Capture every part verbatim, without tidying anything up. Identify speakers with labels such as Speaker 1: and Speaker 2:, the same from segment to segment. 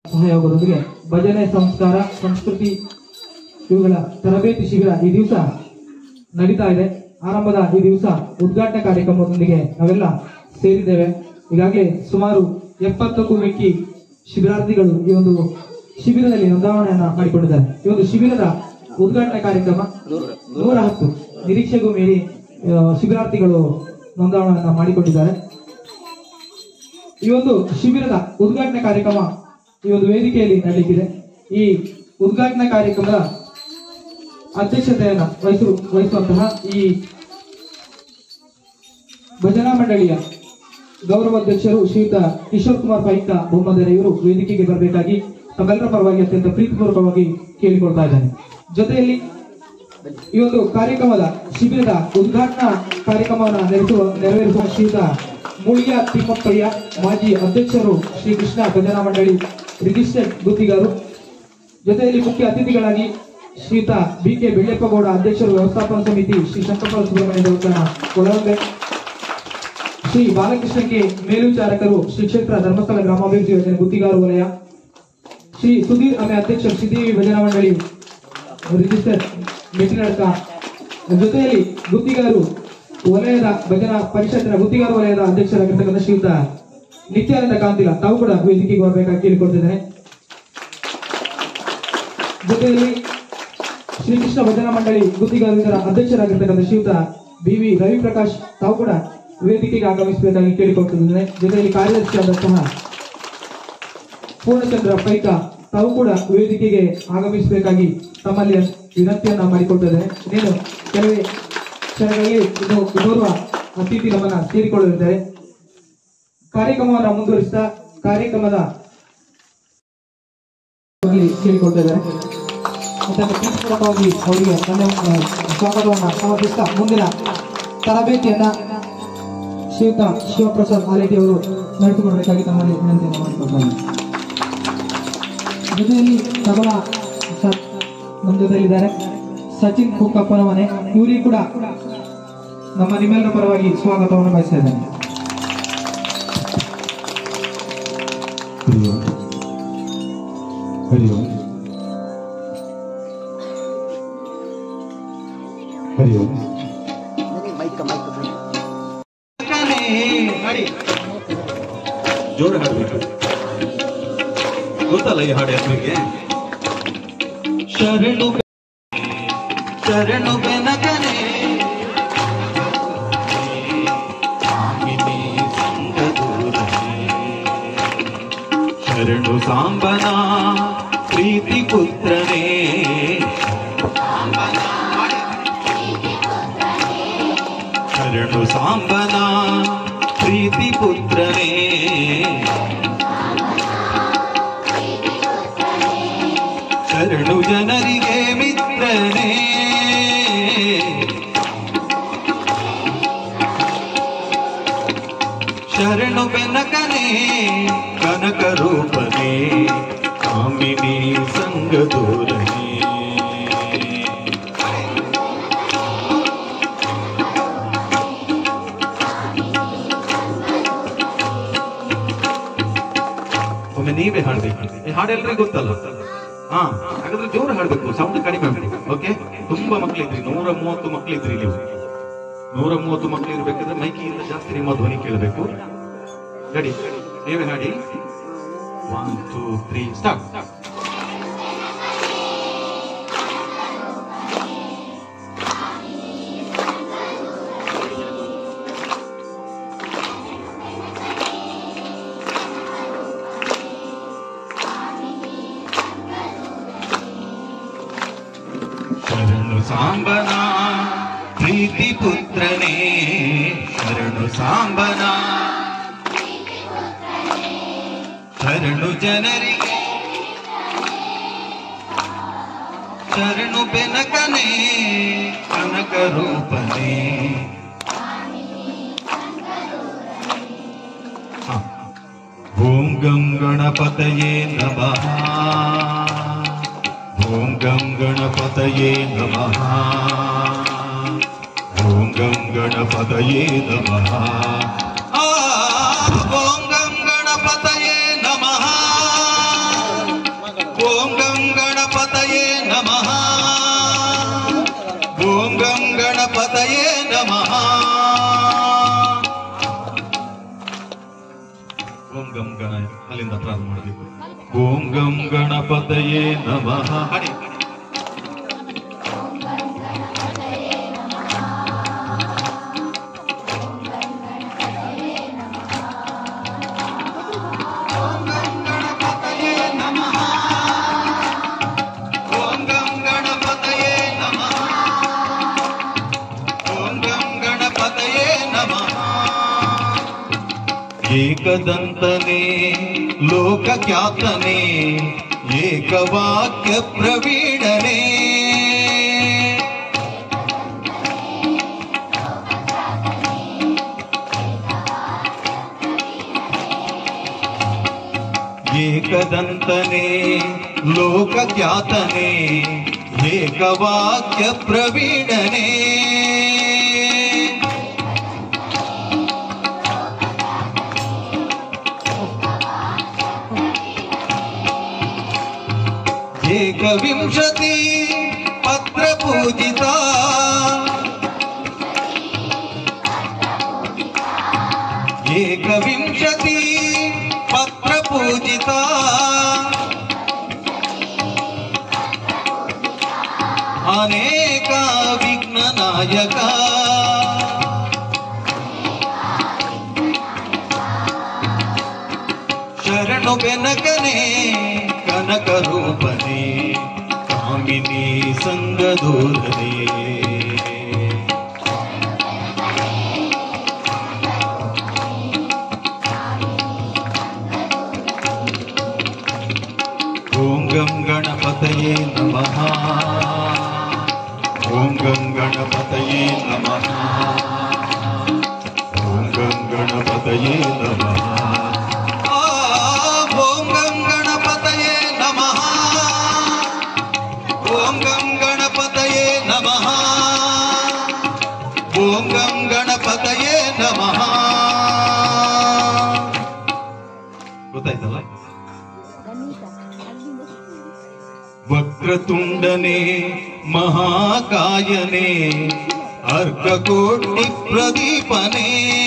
Speaker 1: ಸಹಯೋಗದೊಂದಿಗೆ ಭಜನೆ ಸಂಸ್ಕಾರ ಸಂಸ್ಕೃತಿ ಇವುಗಳ ತರಬೇತಿ ಶಿಬಿರ ಈ ದಿವಸ ನಡೀತಾ ಇದೆ. ಆರಂಭದ ಈ ದಿವಸ ಉದ್ಘಾಟನಾ ಕಾರ್ಯಕ್ರಮದೊಂದಿಗೆ ನಾವೆಲ್ಲ ಸೇರಿದ್ದೇವೆ. ಈಗಾಗಲೇ ಸುಮಾರು ಎಪ್ಪತ್ತಕ್ಕೂ ಮಿಕ್ಕಿ ಶಿಬಿರಾರ್ಥಿಗಳು ಈ ಒಂದು ಶಿಬಿರದಲ್ಲಿ ನೋಂದಾವಣೆಯನ್ನ ಮಾಡಿಕೊಂಡಿದ್ದಾರೆ. ಈ ಒಂದು ಶಿಬಿರದ ಉದ್ಘಾಟನಾ ಕಾರ್ಯಕ್ರಮ ನೂರ ಹತ್ತು ನಿರೀಕ್ಷೆಗೂ ಮೀರಿ ಶಿಬಿರಾರ್ಥಿಗಳು ನೋಂದಾವಣೆಯನ್ನ ಮಾಡಿಕೊಂಡಿದ್ದಾರೆ. ಈ ಒಂದು ಶಿಬಿರದ ಉದ್ಘಾಟನಾ ಕಾರ್ಯಕ್ರಮ ಈ ಒಂದು ವೇದಿಕೆಯಲ್ಲಿ ನಡೆಯಲಿದೆ. ಈ ಉದ್ಘಾಟನಾ ಕಾರ್ಯಕ್ರಮದ ಅಧ್ಯಕ್ಷತೆಯನ್ನು ವಹಿಸು ವಹಿಸುವಂತಹ ಈ ಭಜನಾ ಮಂಡಳಿಯ ಗೌರವ ಅಧ್ಯಕ್ಷರು ಶ್ರೀಯುತ ಕಿಶೋರ್ ಕುಮಾರ್ ಪೈಕ ಬೊಮ್ಮದರೆ ಇವರು ವೇದಿಕೆಗೆ ಬರಬೇಕಾಗಿ ತಮ್ಮೆಲ್ಲರ ಪರವಾಗಿ ಅತ್ಯಂತ ಪ್ರೀತಿಪೂರ್ವಕವಾಗಿ ಕೇಳಿಕೊಳ್ತಾ ಇದ್ದೇನೆ. ಜೊತೆಯಲ್ಲಿ ಈ ಒಂದು ಕಾರ್ಯಕ್ರಮದ ಶಿಬಿರದ ಉದ್ಘಾಟನಾ ಕಾರ್ಯಕ್ರಮವನ್ನು ನೆರೆಸುವ ನೆರವೇರಿಸುವ ಶ್ರೀಯುತ ಮುಳಿಯ ತಿಮ್ಮಪ್ಪಯ್ಯ ಮಾಜಿ ಅಧ್ಯಕ್ಷರು ಶ್ರೀ ಕೃಷ್ಣ ಭಜನಾ ಮಂಡಳಿ ರಿಜಿಸ್ಟರ್ಡ್ ಗುತ್ತಿಗಾರು. ಜೊತೆಯಲ್ಲಿ ಮುಖ್ಯ ಅತಿಥಿಗಳಾಗಿ ಶ್ರೀಯುತ ಬಿ ಕೆ ಬೆಳ್ಳೆಪ್ಪಗೌಡ ಅಧ್ಯಕ್ಷರು ವ್ಯವಸ್ಥಾಪನಾ ಸಮಿತಿ ಶ್ರೀ ಶಂಕರಪಾಲ ಸುಬ್ರಹ್ಮಣ್ಯ ದೇವಸ್ಥಾನ ಕೊಳವಂಬೆ, ಶ್ರೀ ಬಾಲಕೃಷ್ಣ ಕೆ ಮೇಲ್ವಿಚಾರಕರು ಶ್ರೀ ಕ್ಷೇತ್ರ ಧರ್ಮಸ್ಥಳ ಗ್ರಾಮಾಭಿವೃದ್ಧಿ ಯೋಜನೆ ಗುತ್ತಿಗಾರು ವಲಯ, ಶ್ರೀ ಸುಧೀರ್ ಅಮೆ ಅಧ್ಯಕ್ಷರು ಶ್ರೀದೇವಿ ಭಜನಾ ಮಂಡಳಿ ರಿಜಿಸ್ಟರ್ ಮೆಟ್ಟಿನಡ್ಕ. ಜೊತೆಯಲ್ಲಿ ಗುತ್ತಿಗಾರು ವಲಯದ ಭಜನಾ ಪರಿಷತ್ತಿನ ಗುತ್ತಿಗಾರು ವಲಯದ ಅಧ್ಯಕ್ಷರಾಗಿರ್ತಕ್ಕಂಥ ಶ್ರೀಯುತ ನಿತ್ಯಾನಂದ ಕಾಂತಿಲ ತಾವು ಕೂಡ ವೇದಿಕೆಗೆ ಬರಬೇಕಾಗಿ ಕೇಳಿಕೊಳ್ತಿದ್ದೇನೆ. ಜೊತೆಯಲ್ಲಿ ಶ್ರೀಕೃಷ್ಣ ಭಜನಾ ಮಂಡಳಿ ಗುತ್ತಿಗಾರರ ಅಧ್ಯಕ್ಷರಾಗಿರ್ತಕ್ಕಂಥ ಶ್ರೀಯುತ ಬಿ ವಿ ರವಿಪ್ರಕಾಶ್ ತಾವು ಕೂಡ ವೇದಿಕೆಗೆ ಆಗಮಿಸಬೇಕಾಗಿ ಕೇಳಿಕೊಳ್ತಿದ್ದೇನೆ. ಜೊತೆಯಲ್ಲಿ ಕಾರ್ಯದರ್ಶಿಯಾದಂತಹ ಪೂರ್ಣಚಂದ್ರ ಪೈಕ ತಾವು ಕೂಡ ವೇದಿಕೆಗೆ ಆಗಮಿಸಬೇಕಾಗಿ ತಮ್ಮಲ್ಲಿ ವಿನಂತಿಯನ್ನ ಮಾಡಿಕೊಳ್ತಿದ್ದೇನೆ. ಇನ್ನೇನು ಕೆಲವೇ ಕ್ಷಣಗಳಲ್ಲಿ ಇದು ಗೌರವ ಅತಿಥಿ ನಮ್ಮನ್ನ ಸೇರಿಕೊಳ್ಳಲಿದ್ದಾರೆ. ಕಾರ್ಯಕ್ರಮವನ್ನು ಮುಂದುವರಿಸಿದ ಕಾರ್ಯಕ್ರಮದ ಕೇಳಿಕೊಳ್ತಿದ್ದಾರೆ. ಪ್ರೀತಿಪೂರ್ವಕವಾಗಿ ಅವರಿಗೆ ಸ್ವಾಗತವನ್ನು ಸಮರ್ಪಿಸ್ತಾ ಮುಂದಿನ ತರಬೇತಿಯನ್ನ ಶ್ರೀಯುತ ಶಿವಪ್ರಸಾದ್ ಆಲೇಟಿ ಅವರು ನಡೆಸಿಕೊಡಬೇಕಾಗಿ ತಮ್ಮಲ್ಲಿ ವಿನಂತಿಯನ್ನು ಮಾಡಿಕೊಳ್ತಾರೆ. ಜೊತೆಯಲ್ಲಿ ತಬಲ ನಮ್ಮ ಜೊತೆಯಲ್ಲಿದ್ದಾರೆ ಸಚಿನ್ ಕುಕ್ಕಪ್ಪನ ಮನೆ, ಇವರಿಗೆ ಕೂಡ ನಮ್ಮ ನಿಮ್ಮೆಲ್ಲರ ಪರವಾಗಿ ಸ್ವಾಗತವನ್ನು ಬಯಸ್ತಾ ಇದ್ದೇನೆ.
Speaker 2: ಹರಿ ಓಂ ಹರಿ ಓಂ ಜೋರ ಹಾಡಬೇಕು, ಗೊತ್ತಲ್ಲ ಈ ಹಾಡು ಹೆಸರಿಗೆ? ಶರಣು ಶರಣು ಬೆನಕನೆ ಶರಣು ಸಾಂಬನ ಪ್ರೀತಿ ಪುತ್ರನೇ, ಶರಣು ಸಾಂಬನ ಪ್ರೀತಿ ಪುತ್ರನೇ, ಶರಣು ಜನರಿಗೆ ಮಿತ್ರನೇ, ಶರಣು ಬೆನಕನೇ ಕನಕ ರೂಪನೇ ಕಾಮಿನಿ ಸಂಗ ದೂರನೇ. ಒಮ್ಮೆ ನೀವೇ ಹಾಡ್ಬೇಕು. ಈ ಹಾಡು ಎಲ್ರಿಗೂ ಗೊತ್ತಲ್ಲ? ಹಾ, ಹಾಗಾದ್ರೆ ಜೋರು ಹಾಡ್ಬೇಕು, ಸೌಂಡ್ ಕಡಿಮೆ ಆಗ್ಬೇಕು. ಓಕೆ, ತುಂಬಾ ಮಕ್ಳಿದ್ರಿ, ನೂರ ಮೂವತ್ತು ಮಕ್ಳಿದ್ರಿ ನೀವು. ನೂರ ಮೂವತ್ತು ಮಕ್ಳು ಇರ್ಬೇಕಾದ್ರೆ ಮೈಕಿಗಿಂತ ಜಾಸ್ತಿ ನಿಮ್ಮ ಧ್ವನಿ ಕೇಳಬೇಕು. ರೆಡಿ? ನೀವೇ ಹಾಡಿ. One two three start. ಶರಣು ಸಾಂಬನ ಪ್ರೀತಿ ಪುತ್ರನೇ, ಶರಣು ಸಾಂಬನ ಶರಣು ಜನರಿಗೆ, ಶರಣು ಬೆನಕನೇ ಕನಕ ರೂಪನೇ. ಓಂ ಗಂ ಗಣಪತಯೇ ನಮಃ, ಓಂ ಗಂ ಗಣಪತಯೇ ನಮಃ, ಓಂ ಗಂ ಗಣಪತಯೇ ನಮಃ, ಓಂ ಗಂ ಗಣಪತಯೇ ನಮಃ. ಓಂ ಗಂ ಗಣಪತಯೇ ನಮಃ ಓಂ ಗಂ ಗಣಪತಯೇ ನಮಃ ಓಂ ಗಂ ಗಣ ಅಲ್ಲಿಂದ ಪ್ರಾರಂಭ ಮಾಡಬೇಕು. ಓಂ ಗಂ ಗಣಪತಯೇ ನಮಃ ಹಡಿ ಏಕದಂತನೇ ಲೋಕಖ್ಯಾತನೇ ಏಕವಾಕ್ಯ ಪ್ರವೀಣನೇ ಏಕದಂತನೇ ಲೋಕಖ್ಯಾತನೇ ಏಕವಾಕ್ಯ ಪ್ರವೀಣನೇ ಏಕವಿಂಶತಿ ಪತ್ರ ಪೂಜಿತ ಏಕವಿಂಶತಿ ಪತ್ರ ಪೂಜಿತ ಅನೇಕ ವಿಘ್ನ ನಾಯಕ ಶರಣು ಬೆನಕನೇ ಕನಕ ರೂಪನೇ ಕಾಮಿನಿ ಸಂಗದೂರನೇ ಓಂ ಗಂ ಗಣಪತಯೇ ನಮಃ ಓಂ ಗಂ ಗಣಪತಯೇ ನಮಃ ಓಂ ಗಂ ಗಣಪತಯೇ ನಮಃ ಓಂ ಗಂ ಗಣಪತಯೇ ನಮಃ ಓಂ ಗಂ ಗಣಪತಯೇ ನಮಃ ಓಂ ಗಂ ಗಣಪತಯೇ ನಮಃ ಗೊತ್ತಾಯ್ತಲ್ಲ ವಕ್ರತುಂಡನೇ ಮಹಾಕಾಯನೇ ಅರ್ಕಕೋಟಿ ಪ್ರದೀಪನೇ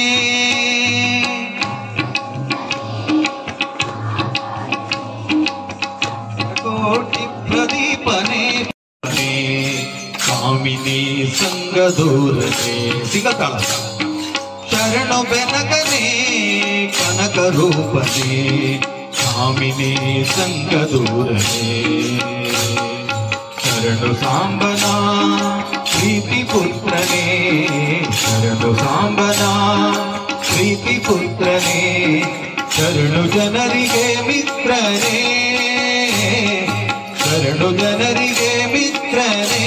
Speaker 2: ಕೋಟಿ ಪ್ರದೀಪನೇ ಕಾಮಿನಿ ಸಂಗದೂರನೇ ಸಿಗತಾಳ ಶರಣು ಬೆನಕನೇ ಕನಕ ರೂಪನೇ ಕಾಮಿನಿ ಸಂಗದೂರನೇ ಶರಣು ಸಾಂಬನ ಪ್ರೀತಿ ಪುತ್ರನೇ ಶರಣು ಸಾಂಬನ ಪ್ರೀತಿ ಪುತ್ರನೇ ಶರಣು ಜನರಿಗೆ ಮಿತ್ರನೇ ಶರಣು ಜನರಿಗೆ ಮಿತ್ರನೇ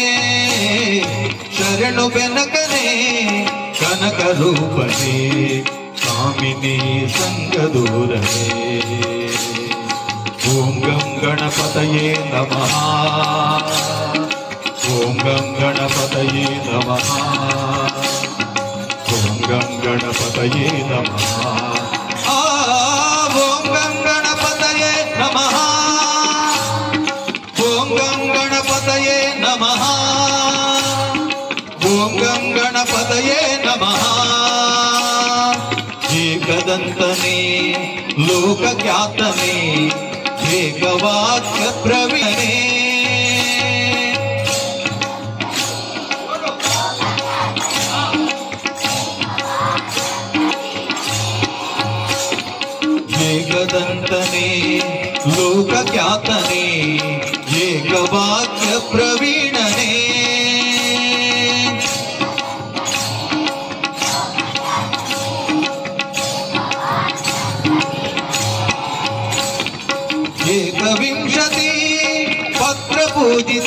Speaker 2: ಶರಣು ಬೆನಕನೇ ಕನಕ ರೂಪನೇ ಕಾಮಿನಿ ಸಂಗದೂರನೇ ಓಂ ಗಂ ಗಣಪತಯೇ ನಮಃ ಓಂ ಗಂ ಗಣಪತಯೇ ನಮಃ ಓಂ ಗಂ ಗಣಪತಯೇ ನಮಃ ಓಂ ಗಂ ಗಣಪತಯೇ ನಮಃ ಓಂ ಗಂ ಗಣಪತಯೇ ನಮಃ ಓಂ ಗಂ ಗಣಪತಯೇ ನಮಃ ಏಕದಂತನೇ ಲೋಕಖ್ಯಾತನೇ ಏಕವಾಕ್ಯ ಪ್ರವೀಣನೇ ಏಕದಂತನೇ ಲೋಕಖ್ಯಾತನೇ ಏಕವಾಕ್ಯ ಪ್ರವೀಣನೇ ಏಕವಿಂಶತಿ ಪತ್ರ ಪೂಜಿತ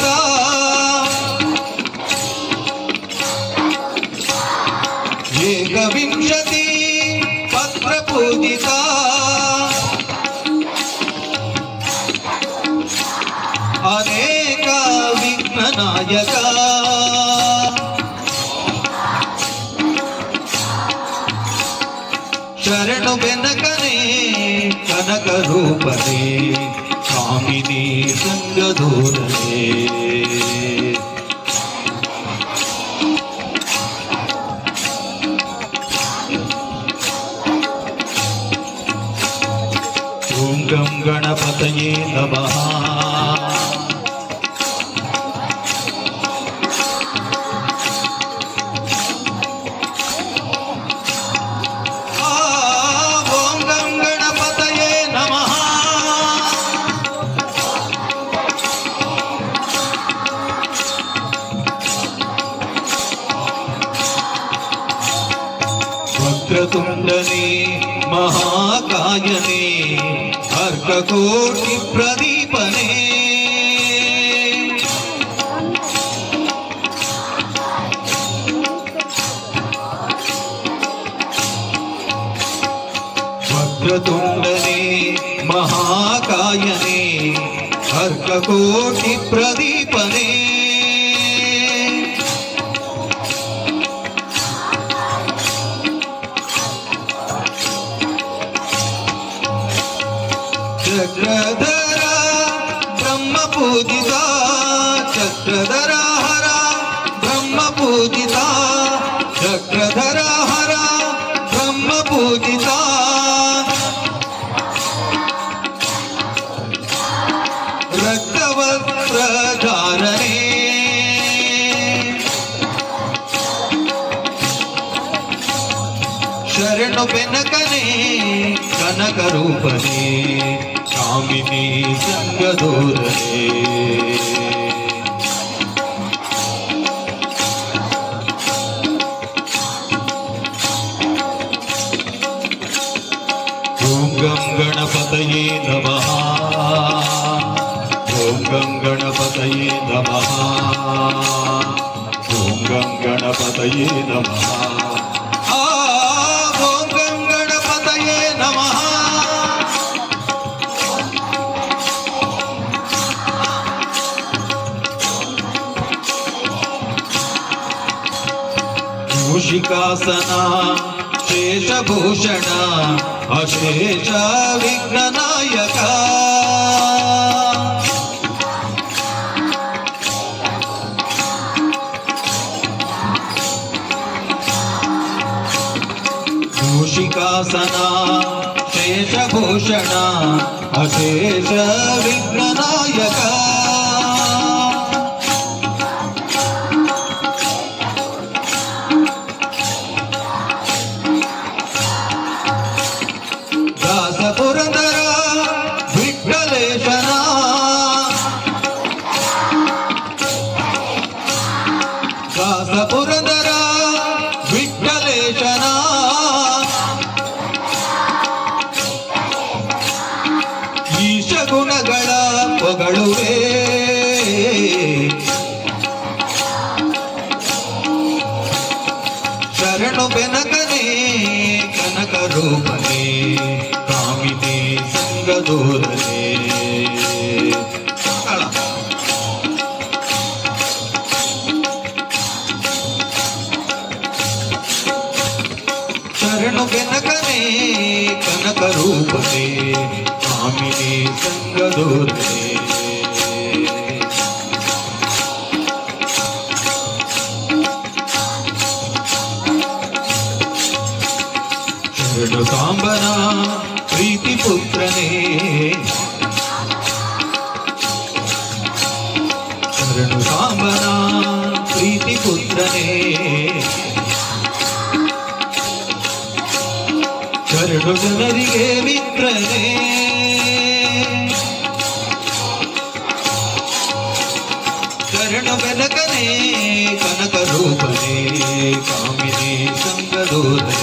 Speaker 2: ಏಕವಿಂಶತಿ ಪತ್ರ ಪೂಜಿತ ಅನೇಕ ವಿಘ್ನ ನಾಯಕ ಶರಣು ಬೆನಕನೇ ಕನಕ ರೂಪನೇ ಕಾಮಿನಿ ಗಂ ಗಣಪತಯೇ ನಮಃ ಓಂ ಗಂ ಗಣಪತಯೇ ನಮಃ ವಕ್ರತುಂಡನೇ महाकायने अर्ककोटि प्रदीपने वक्रतुंडने महाकायने अर्ककोटि प्रदीपने चक्रधरा ब्रह्म पूजिता चक्रधरा हरा ब्रह्म पूजिता चक्रधरा हरा ब्रह्म पूजिता रक्तवस्त्र धारणे शरणु बेनकने कनक रूपने कामिनी संगदूरने ओम गं गणपतये नमः ओम गं गणपतये नमः ओम गं गणपतये नमः ओम गं गणपतये नमः मूषिकासना शेषभूषण अशेष विघ्ननायक मूषिकासना शेषभूषण अशेष विघ्ननायक ಪುರಂದರ ವಿಠ್ಠಲೇಶನ ಈಶ ಗುಣಗಳ ಪೊಗಳುವೆ ಶರಣು ಬೆನಕನೆ ಕನಕ ರೂಪನೆ ಕಾಮಿನಿ ಸಂಗದೂರನೆ शरणु बेनकने कनक रूपने कामिनी संगदूरने शरणु सांबना प्रीति पुत्रने शरणु सांबना प्रीति पुत्रने शरणु जनरिगे ಮಿತ್ರನೇ ಶರಣು ಬೆನಕನೆ ಕನಕ ರೂಪನೆ ಕಾಮಿನಿ ಸಂಗದೂರನೆ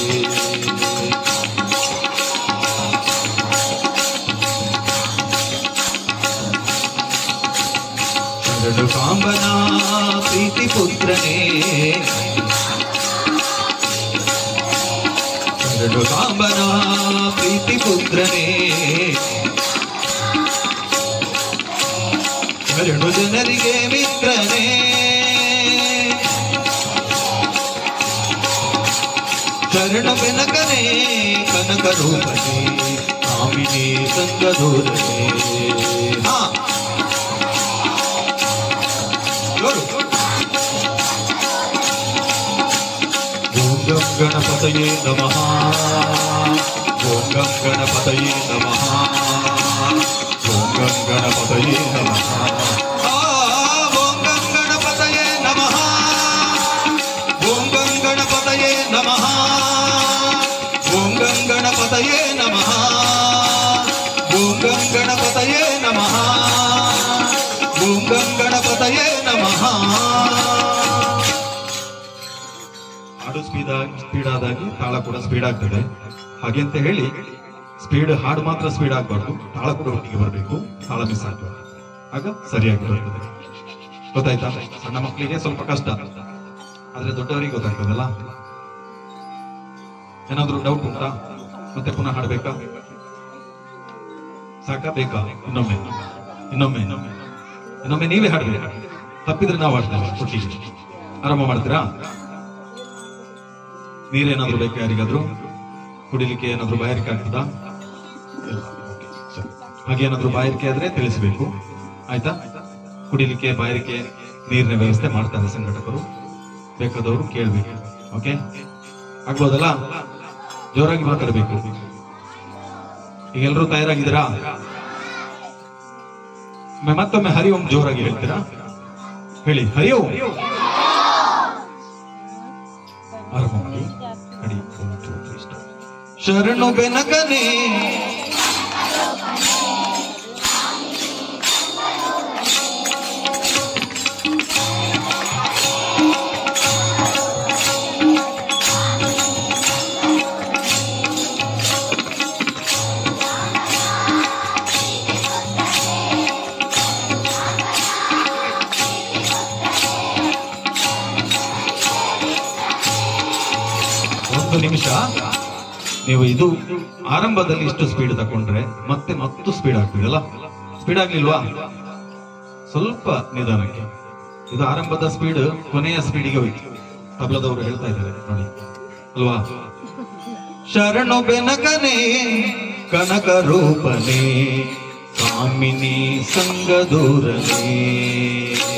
Speaker 2: ಶರಣು ಸಾಂಬನ ಪ್ರೀತಿ ಪುತ್ರನೇ शरणु सांबना प्रीति पुत्रने शरणु जनरिगे ಮಿತ್ರನೇ ಶರಣು ಬೆನಕನೆ ಕನಕ ರೂಪನೆ ಕಾಮಿನಿ ಸಂಗದೂರನೆ ಹಾ ಓಂ ಗಂ ಗಣಪತಯೇ ನಮಃ ಓಂ ಗಂ ಗಣಪತಯೇ ನಮಃ ಗಣಪತಯೇ ನಮಃ ಓಂ ಗಂ ಗಣಪತಯೇ ನಮಃ ಓಂ ಗಂ ಗಣಪತಯೇ ನಮಃ ಓಂ ಗಂ ಗಣಪತಯೇ ನಮಃ ಓಂ ಗಂ ಗಣಪತಯೇ ನಮಃ ಓಂ ಗಂ ಗಣಪತಯೇ ನಮಃ. ಹಾಡು ಸ್ಪೀಡ್ ಸ್ಪೀಡ್ ಆದಾಗಿ ತಾಳ ಕೂಡ ಸ್ಪೀಡ್ ಆಗ್ತದೆ. ಹಾಗೆ ಅಂತ ಹೇಳಿ ಸ್ಪೀಡ್ ಹಾಡು ಮಾತ್ರ ಸ್ಪೀಡ್ ಆಗ್ಬಾರ್ದು, ತಾಳ ಕೂಡ ಒಟ್ಟಿಗೆ ಬರಬೇಕು, ತಾಳ ಮಿಸ್ ಆಗ್ಬಾರ್ದು, ಆಗ ಸರಿಯಾಗಿ ಬರ್ತದೆ. ಗೊತ್ತಾಯ್ತಾ? ಸಣ್ಣ ಮಕ್ಕಳಿಗೆ ಸ್ವಲ್ಪ ಕಷ್ಟ, ಆದ್ರೆ ದೊಡ್ಡವರಿಗೆ ಗೊತ್ತಾಗ್ತದಲ್ಲ. ಏನಾದ್ರು ಡೌಟ್ ಉಂಟಾ? ಮತ್ತೆ ಪುನಃ ಹಾಡ್ಬೇಕಾ? ಸಾಕ ಬೇಕಾ? ಇನ್ನೊಮ್ಮೆ ಇನ್ನೊಮ್ಮೆ ಇನ್ನೊಮ್ಮೆ ನೀವೇ ಹಾಡ್ಬೇಕು. ತಪ್ಪಿದ್ರೆ ನಾವು ಹಾಡ್ತೇವೆ ಒಟ್ಟಿಗೆ. ಆರಂಭ ಮಾಡ್ತೀರಾ? ನೀರೇನಾದ್ರೂ ಬೇಕಾ ಯಾರಿಗಾದ್ರು? ಕುಡಿಲಿಕ್ಕೆ ಏನಾದ್ರು ಬಾಯಾರಿಕೆ ಆಗ್ತದಾ? ಹಾಗೆ ಏನಾದ್ರು ಬಾಯಾರಿಕೆ ಆದ್ರೆ ತಿಳಿಸಬೇಕು, ಆಯ್ತಾ? ಕುಡಿಲಿಕ್ಕೆ ಬಾಯಾರಿಕೆ ನೀರಿನ ವ್ಯವಸ್ಥೆ ಮಾಡ್ತಾರೆ ಸಂಘಟಕರು, ಬೇಕಾದವರು ಕೇಳ್ಬೇಕು. ಓಕೆ, ಆಗ್ಬೋದಲ್ಲ? ಜೋರಾಗಿ ಮಾತಾಡಬೇಕು. ಈಗ ಎಲ್ಲರೂ ತಯಾರಾಗಿದ್ದೀರಾ? ಮತ್ತೊಮ್ಮೆ ಹರಿ ಓಂ ಜೋರಾಗಿ ಹೇಳ್ತೀರಾ? ಹೇಳಿ, ಹರಿ ಓಂ. ಆರಂಭ ಮಾಡಿ. ಹರಿ ಓಂ. ಶರಣು ಬೆನಕನೇ ಒಂದು ನಿಮಿಷ. ನೀವು ಇದು ಆರಂಭದಲ್ಲಿ ಇಷ್ಟು ಸ್ಪೀಡ್ ತಗೊಂಡ್ರೆ ಮತ್ತೆ ಮತ್ತು ಸ್ಪೀಡ್ ಆಗ್ತೀರಲ್ಲ? ಸ್ಪೀಡ್ ಆಗ್ಲಿಲ್ವಾ? ಸ್ವಲ್ಪ ನಿಧಾನಕ್ಕೆ. ಇದು ಆರಂಭದ ಸ್ಪೀಡ್ ಕೊನೆಯ ಸ್ಪೀಡಿಗೆ ಹೋಯ್ತು. ತಬಲದವರು ಹೇಳ್ತಾ ಇದ್ದಾರೆ ನೋಡಿ ಅಲ್ವಾ? ಶರಣು ಬೆನಕನೇ ಕನಕ ರೂಪನೇ ಕಾಮಿನಿ ಸಂಗದೂರನೇ